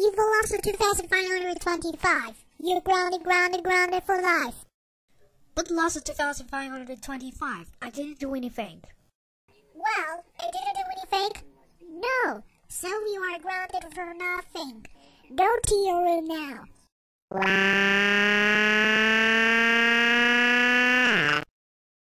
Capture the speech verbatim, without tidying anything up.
You've lost two thousand five hundred twenty-five. You're grounded, grounded, grounded for life. But lost two thousand five hundred twenty-five. I didn't do anything. Well, I didn't do anything? No, so you are grounded for nothing. Go to your room now.